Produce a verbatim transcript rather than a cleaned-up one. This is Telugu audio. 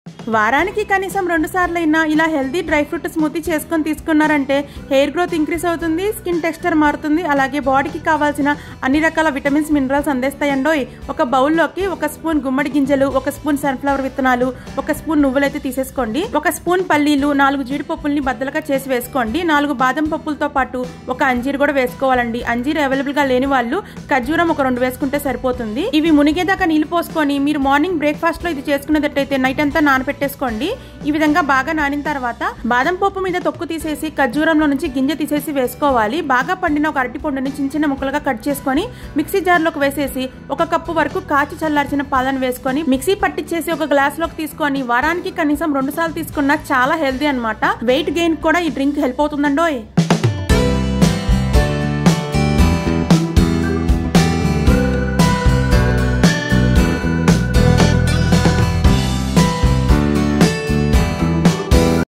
వారానికి కనీసం రెండు సార్లు అయినా ఇలా హెల్దీ డ్రై ఫ్రూట్ స్మూతీ చేసుకొని తీసుకున్నారంటే హెయిర్ గ్రోత్ ఇంక్రీజ్ అవుతుంది, స్కిన్ టెక్స్చర్ మారుతుంది, అలాగే బాడీకి కావాల్సిన అన్ని రకాల విటమిన్స్ మినరల్స్ అందిస్తాయండోయ్. ఒక బౌల్లోకి ఒక స్పూన్ గుమ్మడి గింజలు, ఒక స్పూన్ సన్ఫ్లవర్ విత్తనాలు, ఒక స్పూన్ నువ్వులైతే తీసేసుకోండి. ఒక స్పూన్ పల్లీలు, నాలుగు జీడిపప్పుల్ని బద్దలుగా చేసి వేసుకోండి. నాలుగు బాదం పప్పులతో పాటు ఒక అంజీర్ కూడా వేసుకోవాలండి. అంజీర్ అవైలబుల్ గా లేని వాళ్ళు ఖర్జూరం ఒక రెండు వేసుకుంటే సరిపోతుంది. ఇవి మునిగేదాకా నీళ్లు పోసుకొని మీరు మార్నింగ్ బ్రేక్ఫాస్ట్ లో ఇది చేసుకున్నట్టయితే నైట్ అంతా నానపెట్టేసుకోండి. ఈ విధంగా బాగా నానిన తర్వాత బాదం పప్పు మీద తొక్కు తీసేసి ఖర్జూరంలో నుంచి గింజ తీసేసి వేసుకోవాలి. బాగా పండిన ఒక అరటి పండుని చిన్న చిన్న ముక్కలుగా కట్ చేసుకొని మిక్సీ జార్ లోకి వేసేసి ఒక కప్పు వరకు కాచి చల్లార్చిన పాలను వేసుకొని మిక్సీ పట్టించేసి ఒక గ్లాస్ లోకి తీసుకొని వారానికి కనీసం రెండు సార్లు తీసుకున్నా చాలా హెల్దీ అన్నమాట. వెయిట్ గెయిన్ కూడా ఈ డ్రింక్ హెల్ప్ అవుతుందండోయ్.